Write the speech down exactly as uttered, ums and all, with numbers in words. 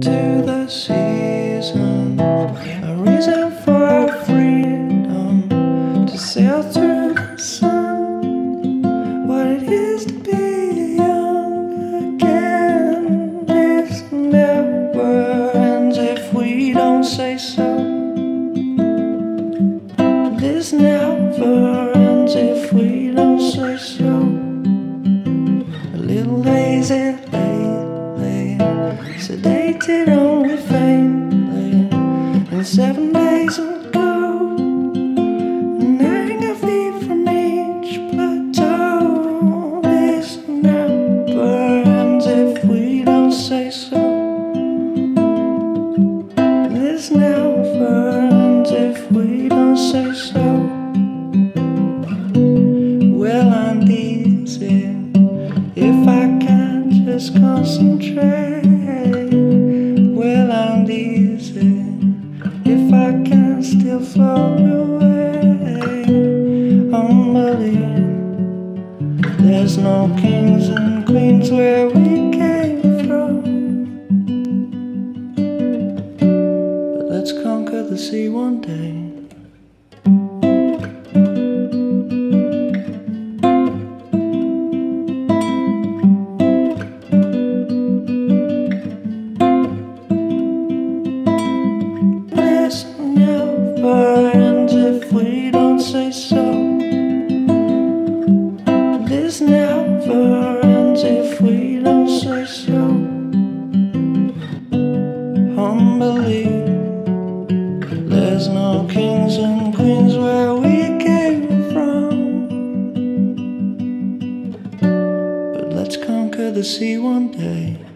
into the season, a reason for our freedom to sail through the sun. What it is to be young again, this never ends if we don't say so. This never ends if we don't say so. A little lazy lately, sedated only faintly, and seven days ago, and hang a feet from each plateau. This never ends if we don't say so. This never ends if we don't say so. Well, I'm easy if I can't just concentrate. Well, I'm easy if I can't still float away. Unbelievable, there's no kings and queens where we came from. But let's conquer the sea one day. This never ends if we don't say so. This never ends if we don't say so. Unbelievable, there's no kings and queens where we came from. But let's conquer the sea one day.